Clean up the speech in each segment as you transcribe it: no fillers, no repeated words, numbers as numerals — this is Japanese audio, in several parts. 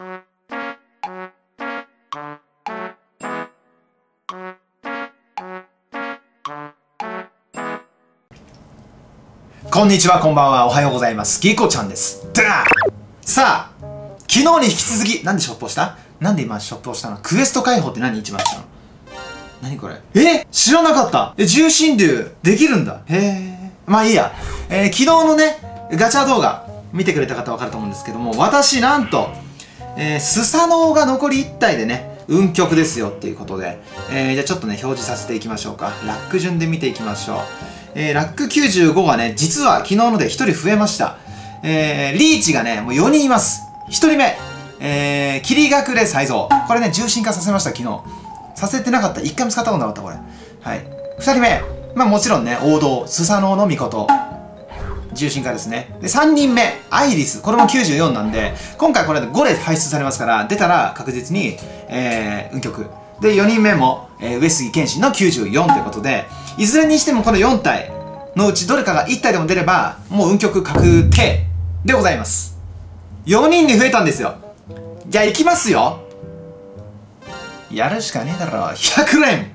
こんにちは、こんばんは、おはようございます。ギコちゃんです。さあ、昨日に引き続き、なんでショップをしたなんで今ショップをしたのクエスト解放って何一番したの何これ知らなかった重心竜できるんだまあいいや。昨日のね、ガチャ動画、見てくれた方わかると思うんですけども、私なんと、スサノオが残り1体でね、運極ですよっていうことで、じゃあちょっとね、表示させていきましょうか。ラック順で見ていきましょう。ラック95はね、実は昨日ので1人増えました。リーチがね、もう4人います。1人目、霧隠れ才蔵。これね、重心化させました、昨日。させてなかった。1回も使ったことなかった、これ。はい。2人目、まあもちろんね、王道、スサノオの御事。重心化ですね。で、3人目、アイリス。これも94なんで、今回これで5で排出されますから、出たら確実に、運極。で、4人目も、上杉謙信の94ということで、いずれにしてもこの4体のうちどれかが1体でも出れば、もう運極確定でございます。4人に増えたんですよ。じゃあ行きますよ。やるしかねえだろ。100連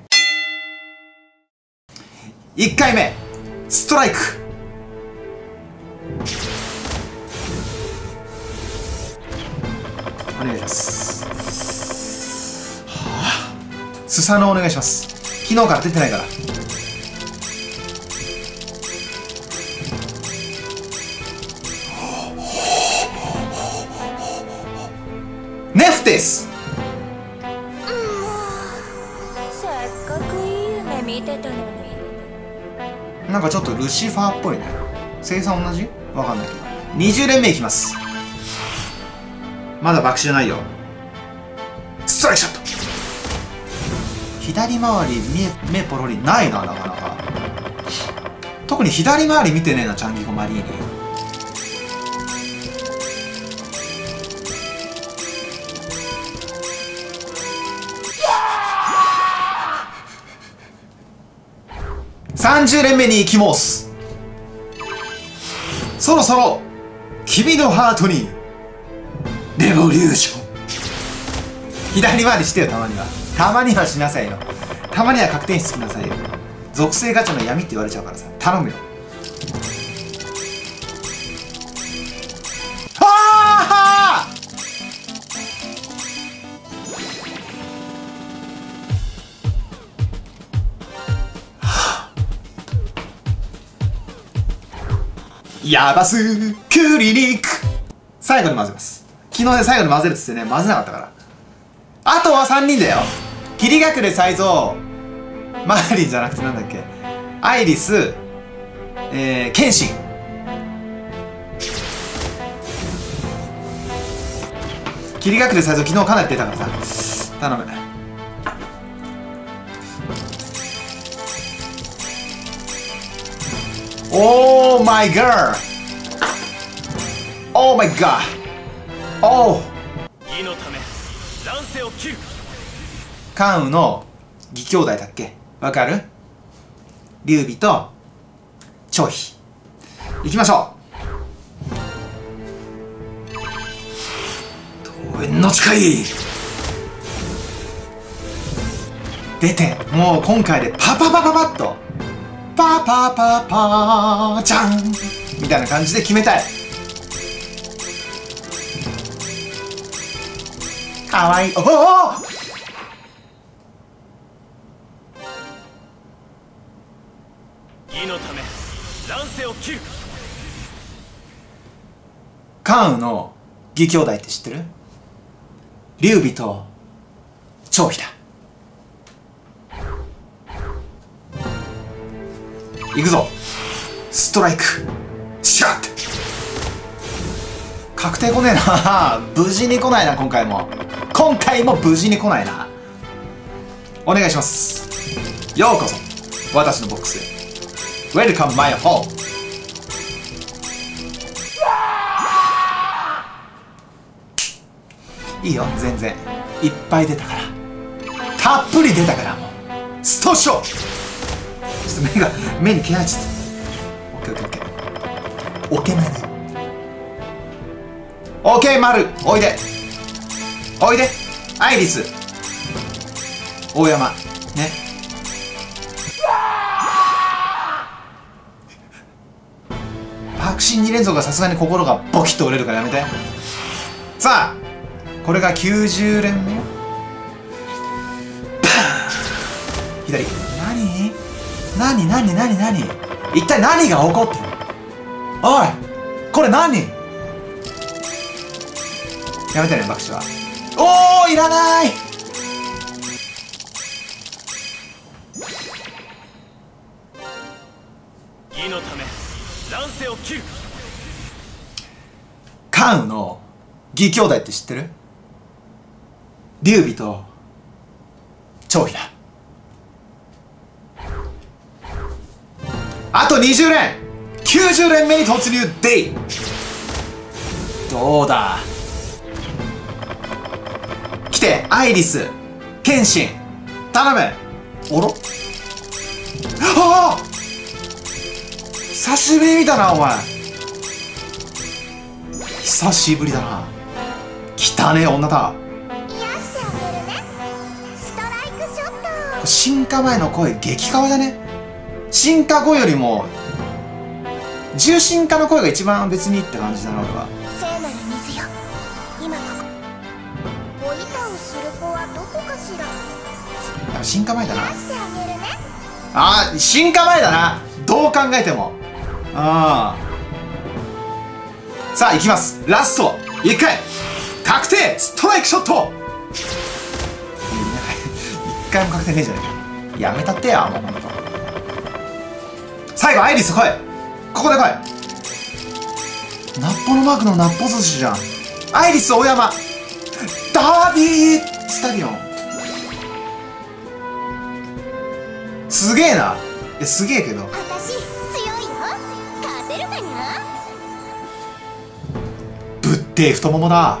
!1 回目、ストライク。お願いします。はぁ、スサノオお願いします。昨日から出てないから。ネフテス。 せっかくいい夢見てたのに。 なんかちょっとルシファーっぽいね。生産同じわかんないけど。20連目いきます。まだ爆死じゃないよ。ストライクショット。左回り目ポロリないな、なかなか。特に左回り見てねえな、チャンギコマリーニ。30連目に行きます。そろそろ君のハートにレボリューション。左回りしてよ、たまには。たまにはしなさいよ。たまには確定室来なさいよ。属性ガチャの闇って言われちゃうからさ、頼むよ。はあヤバスクリニック。最後に混ぜます。昨日で最後に混ぜるっつってね、混ぜなかったから。あとは3人だよ。霧隠れ才蔵、マーリンじゃなくてなんだっけ、アイリス、謙信。霧隠れ才蔵昨日かなり出たからさ、頼む。オーマイガー、オーマイガー、オー。 義のため乱世を切る。 関羽の義兄弟だっけ、わかる？劉備と張飛。行きましょう。桃園の誓い出て、もう今回でパパパパパッとパパパパーじゃんみたいな感じで決めたい。かわいい。おお、 義のため乱世を切る。 関羽の義兄弟って知ってる？劉備と張飛だ。行くぞ。ストライクシャット。確定来ねえな。無事に来ないな、今回も無事に来ないな。お願いします。ようこそ私のボックスへ。Welcome my home。 いいよ、全然いっぱい出たから、たっぷり出たから。もうストショー。ちょっと目に気合いちゃった。オッケーオッケーオッケー。オッケー丸、オッケー丸おいで。 おいでアイリス大山ね。爆心2連続はさすがに心がボキッと折れるからやめて。さあこれが90連目。左。何一体何が起こってる。おいこれ何。やめてね爆死は。おーいらない。 義のため乱世を切る。 関羽の義兄弟って知ってる。劉備と張飛だ。あと20連90連目に突入デイ。どうだ。来てアイリス謙信頼む。おろああ久しぶりに見たなお前。久しぶりだな。汚ねえ女だ。進化前の声激カワだね。進化後よりも重心化の声が一番別にって感じだな俺は。 聖なる水よ、今ここお板をする子はどこかしら。 やっぱ進化前だな。 出してあげるね。 ああ進化前だなどう考えても。ああさあ行きます。ラスト1回確定ストライクショット。1回も確定ねえじゃねえか。やめたってやもうほんと。最後アイリス来い。ここで来い。ナッポのマークのナッポ寿司じゃん。アイリス大山ダービースタディオン。すげえな。いやすげえけど私強いよ。勝てるかにゃ。 ぶってえ太ももだ。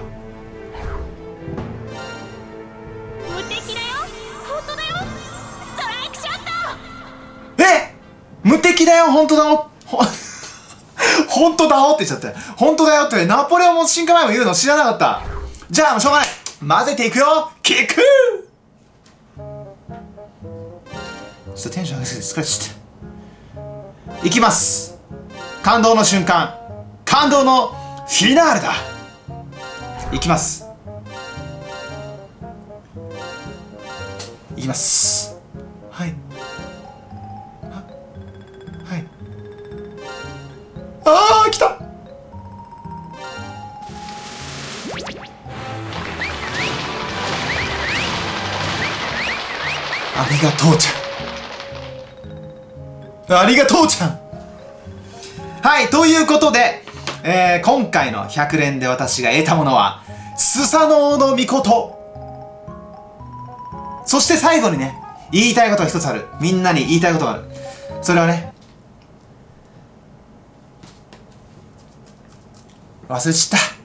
無敵だよ。本当だよ。ストライクショット。 え無敵だよ本当だよ本当だよって言っちゃって。本当だよってナポレオンも進化前も言うの知らなかった。じゃあもうしょうがない。混ぜていくよキック。ちょっとテンション上げすぎて疲れちゃって。いきます。感動の瞬間感動のフィナーレだ。いきますいきます。はいはい。ああ来た。ありがとうちゃん。ありがとうちゃん。はいということで、今回の100連で私が得たものはスサノオノミコト。そして最後にね言いたいことが一つある。みんなに言いたいことがある。それはね忘れちった。